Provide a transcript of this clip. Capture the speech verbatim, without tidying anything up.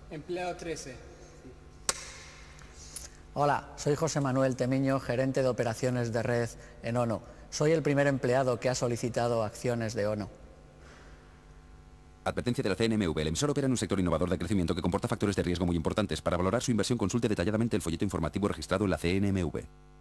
Empleado trece. Hola, soy José Manuel Temiño, gerente de operaciones de red en ONO. Soy el primer empleado que ha solicitado acciones de ONO. Advertencia de la C N M V. El emisor opera en un sector innovador de crecimiento que comporta factores de riesgo muy importantes. Para valorar su inversión, consulte detalladamente el folleto informativo registrado en la C N M V.